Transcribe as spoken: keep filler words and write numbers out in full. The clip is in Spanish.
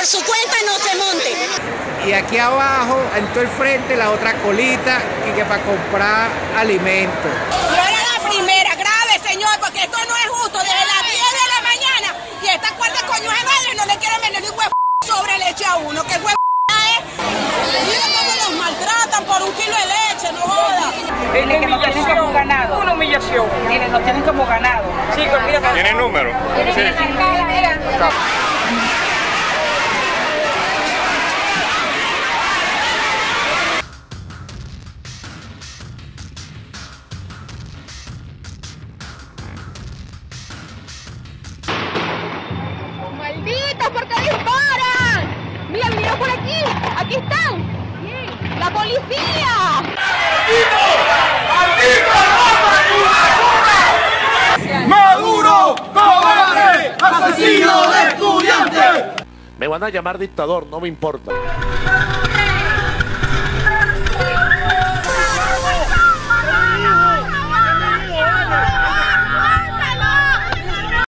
su cuenta no se monte. Y aquí abajo, en todo el frente, la otra colita, que, que para comprar alimentos. No era la primera, grave, señor, porque esto no es justo. Desde las diez de la mañana y esta cuarta coño de madre no le quieren vender ni huevo sobre leche a uno. ¿Qué huevo es? Mira cómo los maltratan por un kilo de leche, no joda. Dile que nos tienen como ganado. Una humillación. Dile, nos tienen como ganado. Sí, mira. ¿Tiene número? Sí. ¡Malditos! ¿Por qué disparan? Mira, mira por aquí. Aquí están. ¡La policía! ¡Maduro! ¡Cobarde! ¡Asesino de estudiantes! Me van a llamar dictador, no me importa.